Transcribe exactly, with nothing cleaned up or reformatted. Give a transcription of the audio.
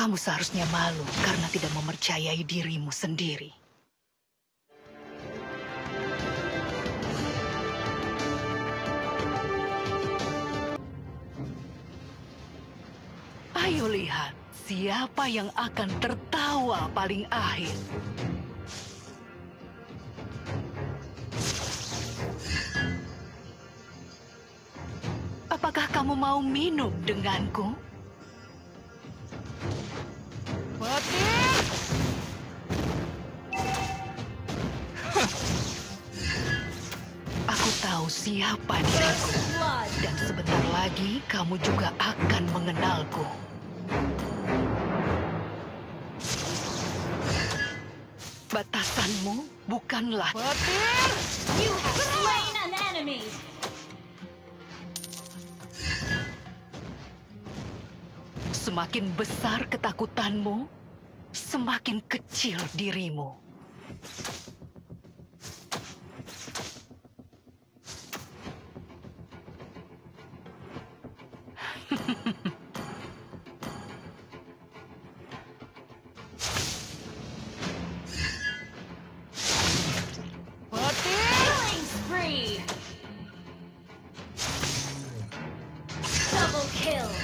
Kamu seharusnya malu karena tidak mempercayai dirimu sendiri. Ayo lihat, siapa yang akan tertawa paling akhir. Apakah kamu mau minum denganku? Mati! Aku tahu siapa diriku, dan sebentar lagi kamu juga akan mengenalku. Batasanmu bukanlah... Mati! You have slain an enemy! Semakin besar ketakutanmu, semakin kecil dirimu. Mati! Killing spree! Double kill!